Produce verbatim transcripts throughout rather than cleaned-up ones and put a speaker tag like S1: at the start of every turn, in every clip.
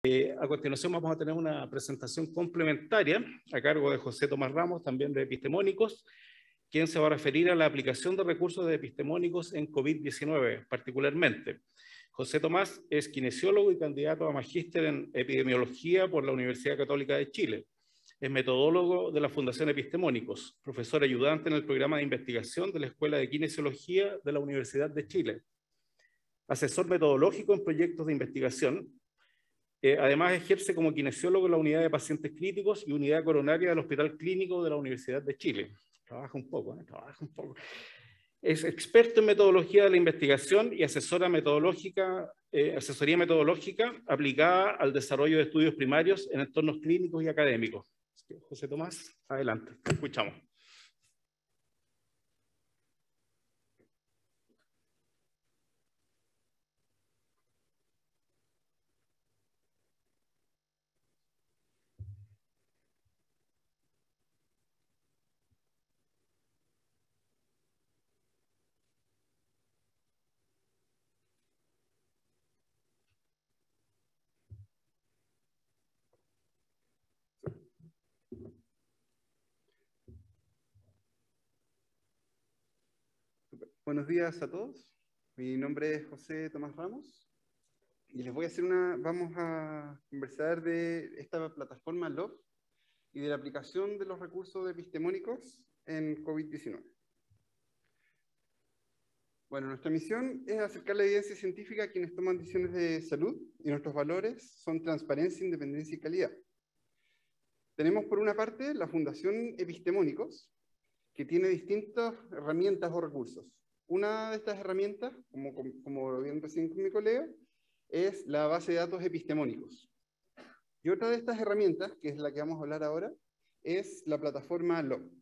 S1: A continuación vamos a tener una presentación complementaria a cargo de José Tomás Ramos, también de Epistemónicos, quien se va a referir a la aplicación de recursos de epistemónicos en COVID diecinueve, particularmente. José Tomás es kinesiólogo y candidato a magíster en epidemiología por la Universidad Católica de Chile. Es metodólogo de la Fundación Epistemónicos, profesor ayudante en el programa de investigación de la Escuela de Kinesiología de la Universidad de Chile, asesor metodológico en proyectos de investigación. Eh, además, ejerce como kinesiólogo en la unidad de pacientes críticos y unidad coronaria del Hospital Clínico de la Universidad de Chile. Trabaja un poco, ¿eh? Trabaja un poco. Es experto en metodología de la investigación y asesora metodológica, eh, asesoría metodológica aplicada al desarrollo de estudios primarios en entornos clínicos y académicos. José Tomás, adelante, te escuchamos.
S2: Buenos días a todos. Mi nombre es José Tomás Ramos y les voy a hacer una, vamos a conversar de esta plataforma L O F y de la aplicación de los recursos epistemónicos en COVID diecinueve. Bueno, nuestra misión es acercar la evidencia científica a quienes toman decisiones de salud y nuestros valores son transparencia, independencia y calidad. Tenemos por una parte la Fundación Epistemónicos, que tiene distintas herramientas o recursos. Una de estas herramientas, como, como, como lo vieron recién con mi colega, es la base de datos epistemónicos. Y otra de estas herramientas, que es la que vamos a hablar ahora, es la plataforma L O F.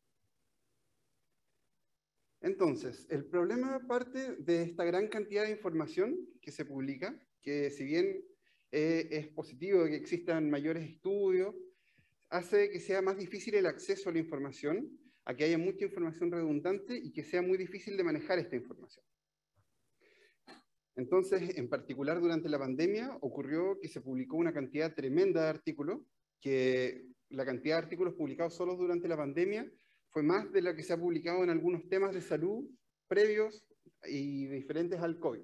S2: Entonces, el problema parte de esta gran cantidad de información que se publica, que si bien eh, es positivo que existan mayores estudios, hace que sea más difícil el acceso a la información, a que haya mucha información redundante y que sea muy difícil de manejar esta información. Entonces, en particular durante la pandemia, ocurrió que se publicó una cantidad tremenda de artículos, que la cantidad de artículos publicados solo durante la pandemia fue más de la que se ha publicado en algunos temas de salud previos y diferentes al COVID.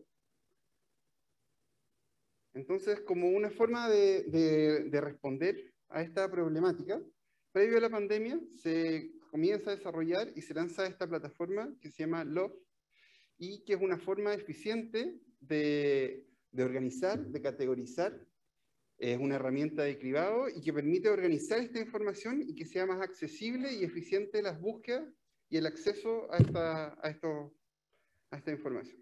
S2: Entonces, como una forma de, de, de responder a esta problemática, previo a la pandemia se comienza a desarrollar y se lanza esta plataforma que se llama L O F y que es una forma eficiente de, de organizar, de categorizar. Es una herramienta de cribado y que permite organizar esta información y que sea más accesible y eficiente las búsquedas y el acceso a esta, a esto, a esta información.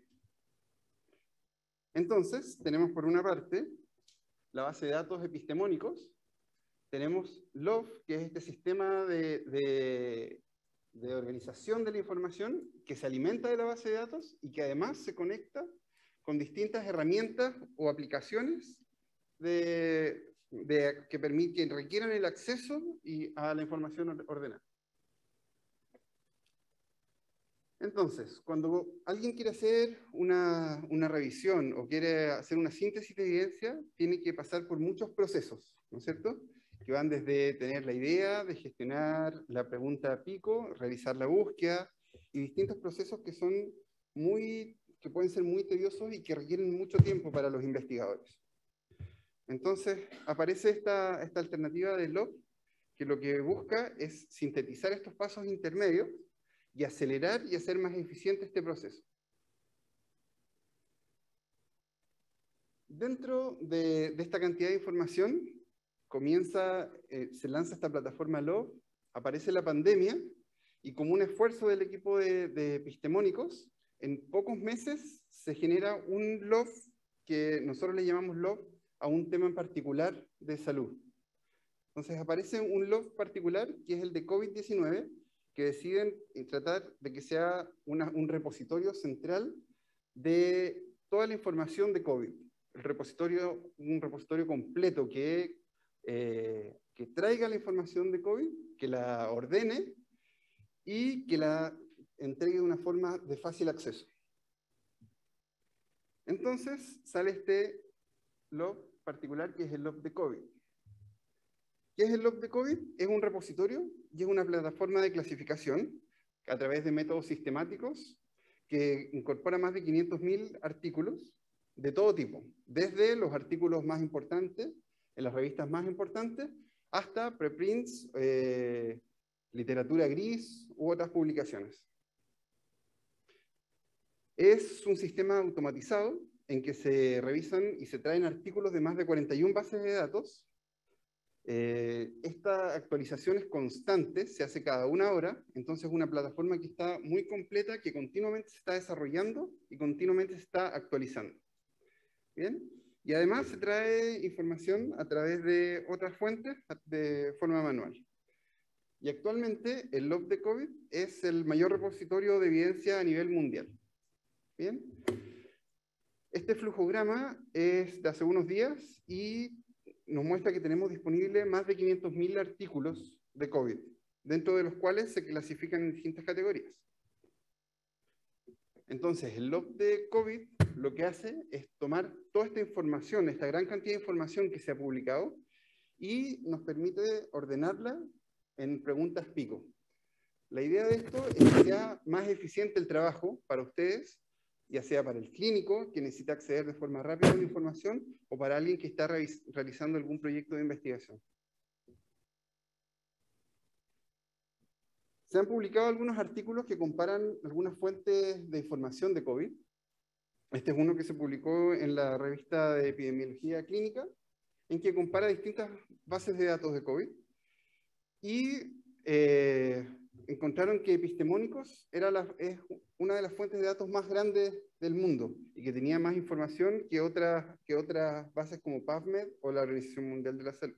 S2: Entonces, tenemos por una parte la base de datos epistemónicos, tenemos L O F, que es este sistema de, de, de organización de la información que se alimenta de la base de datos y que además se conecta con distintas herramientas o aplicaciones de, de, que, permiten, que requieran el acceso y a la información ordenada. Entonces, cuando alguien quiere hacer una, una revisión o quiere hacer una síntesis de evidencia, tiene que pasar por muchos procesos, ¿no es cierto? Que van desde tener la idea, de gestionar la pregunta pico, realizar la búsqueda, y distintos procesos que son muy, que pueden ser muy tediosos y que requieren mucho tiempo para los investigadores. Entonces, aparece esta, esta alternativa de L O F, que lo que busca es sintetizar estos pasos intermedios y acelerar y hacer más eficiente este proceso. Dentro de, de esta cantidad de información, comienza, eh, se lanza esta plataforma L O F, aparece la pandemia, y como un esfuerzo del equipo de, de epistemónicos, en pocos meses se genera un L O F que nosotros le llamamos L O F a un tema en particular de salud. Entonces aparece un L O F particular que es el de COVID diecinueve, que deciden tratar de que sea una, un repositorio central de toda la información de COVID. El repositorio, un repositorio completo que, eh, que traiga la información de COVID, que la ordene y que la entregue de una forma de fácil acceso. Entonces sale este L O F particular que es el Log de COVID. ¿Qué es el Log de COVID? Es un repositorio y es una plataforma de clasificación a través de métodos sistemáticos que incorpora más de quinientos mil artículos de todo tipo, desde los artículos más importantes, en las revistas más importantes, hasta preprints, eh, literatura gris u otras publicaciones. Es un sistema automatizado en que se revisan y se traen artículos de más de cuarenta y una bases de datos. Eh, esta actualización es constante, se hace cada una hora, entonces es una plataforma que está muy completa, que continuamente se está desarrollando y continuamente se está actualizando. ¿Bien? Y además se trae información a través de otras fuentes de forma manual. Y actualmente el Log de COVID es el mayor repositorio de evidencia a nivel mundial. ¿Bien? Este flujograma es de hace unos días y nos muestra que tenemos disponible más de quinientos mil artículos de COVID, dentro de los cuales se clasifican en distintas categorías. Entonces, el Log de COVID lo que hace es tomar toda esta información, esta gran cantidad de información que se ha publicado, y nos permite ordenarla en preguntas pico. La idea de esto es que sea más eficiente el trabajo para ustedes, ya sea para el clínico, que necesita acceder de forma rápida a la información, o para alguien que está realizando algún proyecto de investigación. Se han publicado algunos artículos que comparan algunas fuentes de información de COVID. Este es uno que se publicó en la revista de Epidemiología Clínica, en que compara distintas bases de datos de COVID. Y eh, encontraron que Epistemónicos era la, es una de las fuentes de datos más grandes del mundo y que tenía más información que otras, que otras bases como PubMed o la Organización Mundial de la Salud.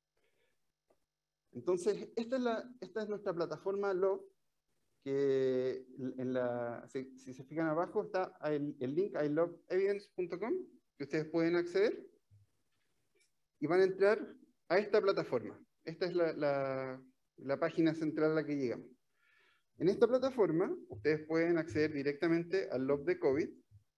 S2: Entonces, esta es, la, esta es nuestra plataforma Log, que en la, si, si se fijan abajo está el, el link a i log evidence punto com, que ustedes pueden acceder, y van a entrar a esta plataforma. Esta es la, la, la página central a la que llegamos. En esta plataforma, ustedes pueden acceder directamente al Log de COVID,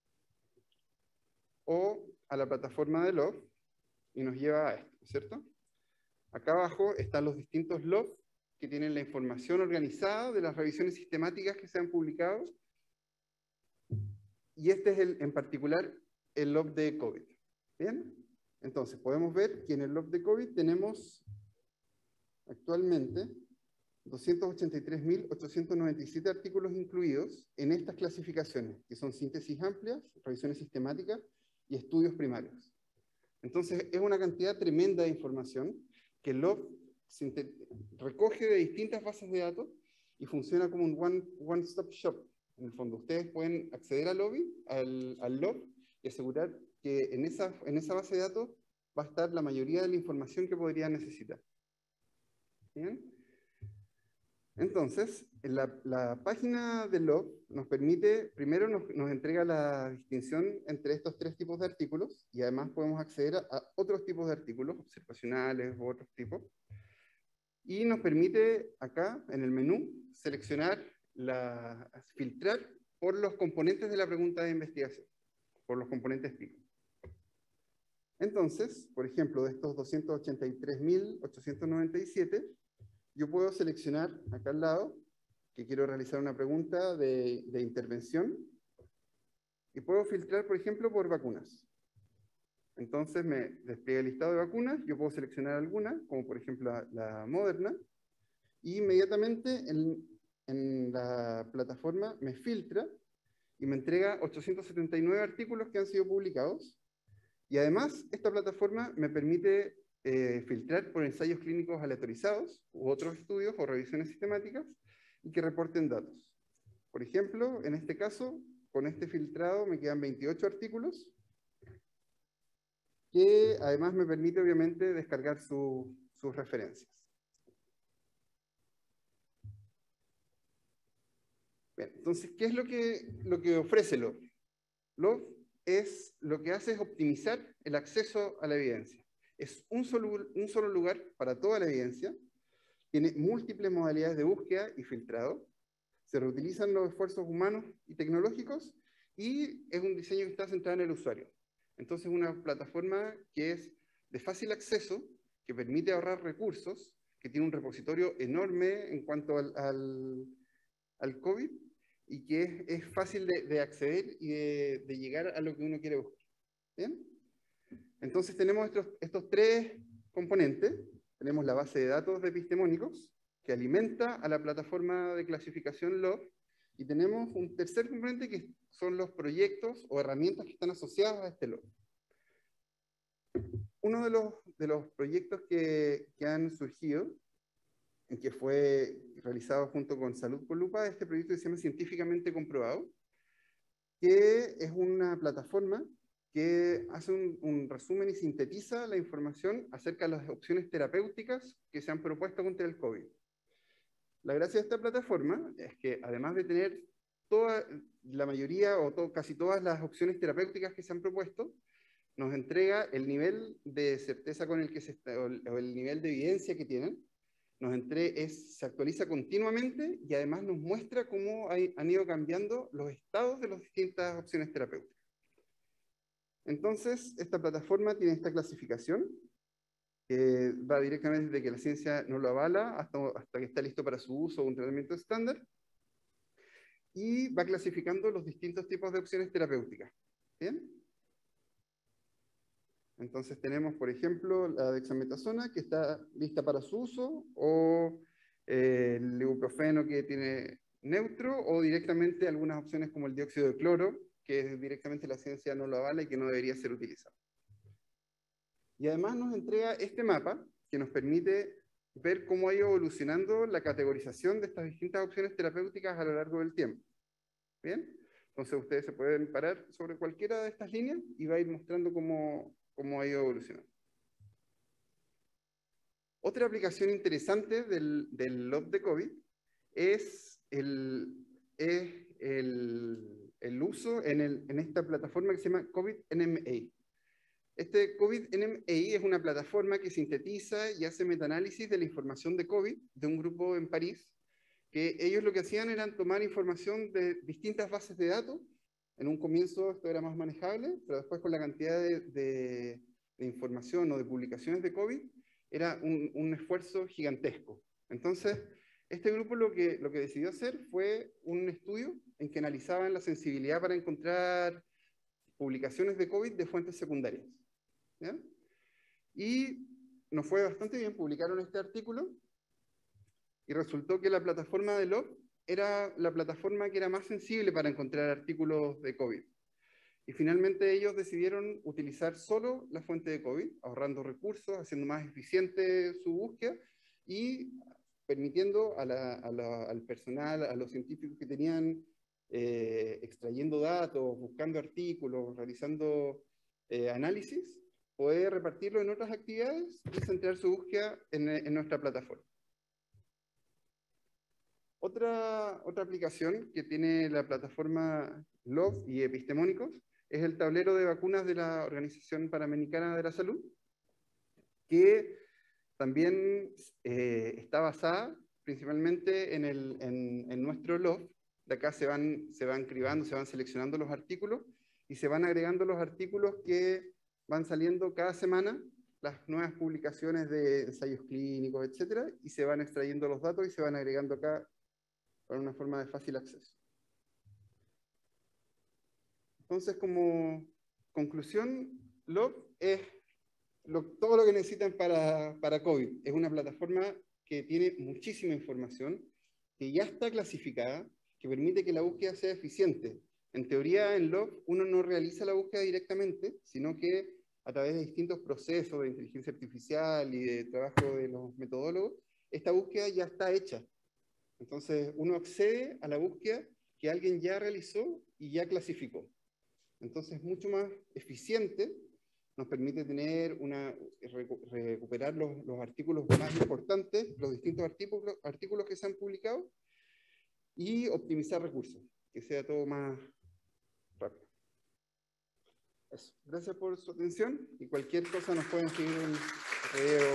S2: o a la plataforma de Log, y nos lleva a esto, ¿cierto? Acá abajo están los distintos logs que tienen la información organizada de las revisiones sistemáticas que se han publicado. Y este es el, en particular el log de COVID. ¿Bien? Entonces podemos ver que en el log de COVID tenemos actualmente doscientos ochenta y tres mil ochocientos noventa y siete artículos incluidos en estas clasificaciones, que son síntesis amplias, revisiones sistemáticas y estudios primarios. Entonces es una cantidad tremenda de información que el log recoge de distintas bases de datos y funciona como un one, one stop shop. En el fondo, ustedes pueden acceder al lobby, al, al log, y asegurar que en esa, en esa base de datos va a estar la mayoría de la información que podrían necesitar. ¿Bien? Entonces, la, la página del log nos permite, primero nos, nos entrega la distinción entre estos tres tipos de artículos, y además podemos acceder a, a otros tipos de artículos, observacionales u otros tipos, y nos permite acá, en el menú, seleccionar, la, filtrar por los componentes de la pregunta de investigación, por los componentes pico. Entonces, por ejemplo, de estos doscientos ochenta y tres mil ochocientos noventa y siete, yo puedo seleccionar acá al lado que quiero realizar una pregunta de, de intervención, y puedo filtrar, por ejemplo, por vacunas. Entonces me despliega el listado de vacunas, yo puedo seleccionar alguna, como por ejemplo la, la Moderna, y inmediatamente en, en la plataforma me filtra y me entrega ochocientos setenta y nueve artículos que han sido publicados, y además esta plataforma me permite eh, filtrar por ensayos clínicos aleatorizados u otros estudios o revisiones sistemáticas y que reporten datos. Por ejemplo, en este caso, con este filtrado me quedan veintiocho artículos, que además me permite obviamente descargar su, sus referencias. Bien, entonces, ¿qué es lo que, lo que ofrece Log? Log es, lo que hace es optimizar el acceso a la evidencia. Es un solo, un solo lugar para toda la evidencia, tiene múltiples modalidades de búsqueda y filtrado, se reutilizan los esfuerzos humanos y tecnológicos, y es un diseño que está centrado en el usuario. Entonces, una plataforma que es de fácil acceso, que permite ahorrar recursos, que tiene un repositorio enorme en cuanto al, al, al COVID, y que es, es fácil de, de acceder y de, de llegar a lo que uno quiere buscar. ¿Bien? Entonces tenemos estos, estos tres componentes. Tenemos la base de datos de epistemónicos, que alimenta a la plataforma de clasificación Love, y tenemos un tercer componente que son los proyectos o herramientas que están asociadas a este Love. Uno de los, de los proyectos que, que han surgido, que fue realizado junto con Salud con Lupa, este proyecto se llama Científicamente Comprobado, que es una plataforma que hace un, un resumen y sintetiza la información acerca de las opciones terapéuticas que se han propuesto contra el COVID. La gracia de esta plataforma es que, además de tener toda la mayoría o to, casi todas las opciones terapéuticas que se han propuesto, nos entrega el nivel de certeza con el que se está, o el, o el nivel de evidencia que tienen, nos entre, es, se actualiza continuamente y además nos muestra cómo hay, han ido cambiando los estados de las distintas opciones terapéuticas. Entonces, esta plataforma tiene esta clasificación, que va directamente desde que la ciencia no lo avala hasta, hasta que está listo para su uso o un tratamiento estándar, y va clasificando los distintos tipos de opciones terapéuticas. ¿Bien? Entonces tenemos, por ejemplo, la dexametasona, que está lista para su uso, o eh, el ibuprofeno, que tiene neutro, o directamente algunas opciones como el dióxido de cloro, que directamente la ciencia no lo avala y que no debería ser utilizado. Y además nos entrega este mapa, que nos permite ver cómo ha ido evolucionando la categorización de estas distintas opciones terapéuticas a lo largo del tiempo. ¿Bien? Entonces ustedes se pueden parar sobre cualquiera de estas líneas y va a ir mostrando cómo, cómo ha ido evolucionando. Otra aplicación interesante del, del Love de COVID es el, es el, el uso en, el, en esta plataforma que se llama COVID N M A. Este COVID N M A es una plataforma que sintetiza y hace metaanálisis de la información de COVID de un grupo en París, que ellos lo que hacían era tomar información de distintas bases de datos. En un comienzo esto era más manejable, pero después con la cantidad de, de, de información o de publicaciones de COVID, era un, un esfuerzo gigantesco. Entonces, este grupo lo que, lo que decidió hacer fue un estudio en que analizaban la sensibilidad para encontrar publicaciones de COVID de fuentes secundarias. ¿Ya? Y nos fue bastante bien, publicaron este artículo, y resultó que la plataforma de Love era la plataforma que era más sensible para encontrar artículos de COVID. Y finalmente ellos decidieron utilizar solo la fuente de COVID, ahorrando recursos, haciendo más eficiente su búsqueda y permitiendo a la, a la, al personal, a los científicos que tenían eh, extrayendo datos, buscando artículos, realizando eh, análisis, poder repartirlo en otras actividades y centrar su búsqueda en, en nuestra plataforma. Otra, otra aplicación que tiene la plataforma Love y Epistemónicos es el tablero de vacunas de la Organización Panamericana de la Salud, que también eh, está basada principalmente en, el, en, en nuestro Love. De acá se van, se van cribando, se van seleccionando los artículos y se van agregando los artículos que van saliendo cada semana, las nuevas publicaciones de ensayos clínicos, etcétera, y se van extrayendo los datos y se van agregando acá para una forma de fácil acceso. Entonces, como conclusión, Love es lo, todo lo que necesitan para, para COVID. Es una plataforma que tiene muchísima información, que ya está clasificada, que permite que la búsqueda sea eficiente. En teoría, en Love, uno no realiza la búsqueda directamente, sino que a través de distintos procesos de inteligencia artificial y de trabajo de los metodólogos, esta búsqueda ya está hecha. Entonces, uno accede a la búsqueda que alguien ya realizó y ya clasificó. Entonces, es mucho más eficiente, nos permite tener una, recuperar los, los artículos más importantes, los distintos artículos, artículos que se han publicado, y optimizar recursos, que sea todo más rápido. Eso. Gracias por su atención, y cualquier cosa nos pueden seguir en el video.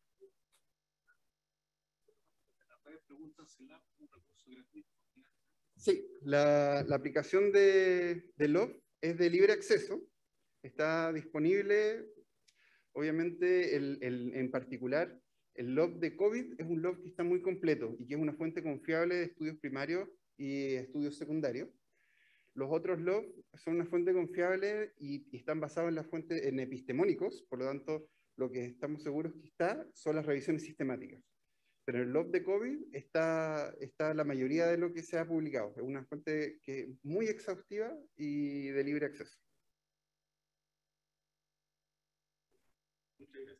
S1: Preguntas en la un recurso gratuito.
S2: Sí, la, la aplicación de, de Love es de libre acceso. Está disponible, obviamente, el, el, en particular, el Love de COVID es un Love que está muy completo y que es una fuente confiable de estudios primarios y estudios secundarios. Los otros Love son una fuente confiable y, y están basados en la fuente en epistemónicos, por lo tanto, lo que estamos seguros que está son las revisiones sistemáticas. Pero en el Love de COVID está, está la mayoría de lo que se ha publicado. Es una fuente que es muy exhaustiva y de libre acceso.
S1: Muchas gracias.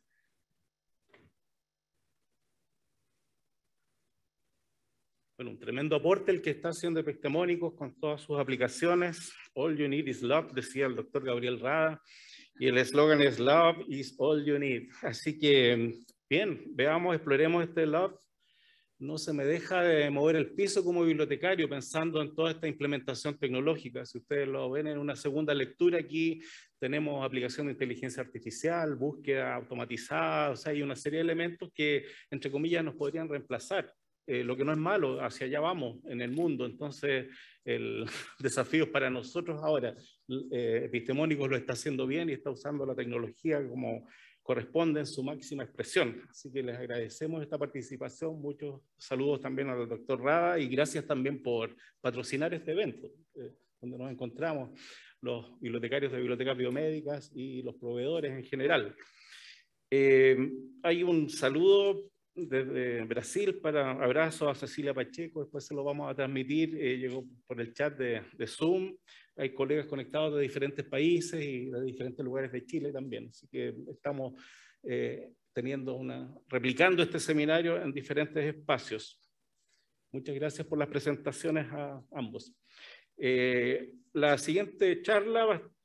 S1: Bueno, un tremendo aporte el que está haciendo Epistemónicos con todas sus aplicaciones. All you need is love, decía el doctor Gabriel Rada, y el eslogan es Love is all you need. Así que, bien, veamos, exploremos este Love. No se me deja de mover el piso como bibliotecario pensando en toda esta implementación tecnológica. Si ustedes lo ven en una segunda lectura, aquí tenemos aplicación de inteligencia artificial, búsqueda automatizada, o sea, hay una serie de elementos que, entre comillas, nos podrían reemplazar. Eh, lo que no es malo, hacia allá vamos en el mundo. Entonces, el desafío es para nosotros ahora. Eh, Epistemónicos lo está haciendo bien y está usando la tecnología como corresponde en su máxima expresión. Así que les agradecemos esta participación. Muchos saludos también al doctor Rada y gracias también por patrocinar este evento, eh, donde nos encontramos los bibliotecarios de bibliotecas biomédicas y los proveedores en general. Eh, hay un saludo desde Brasil para abrazo a Cecilia Pacheco, después se lo vamos a transmitir, eh, llegó por el chat de, de Zoom. Hay colegas conectados de diferentes países y de diferentes lugares de Chile también, así que estamos eh, teniendo una, replicando este seminario en diferentes espacios. Muchas gracias por las presentaciones a ambos. Eh, la siguiente charla va a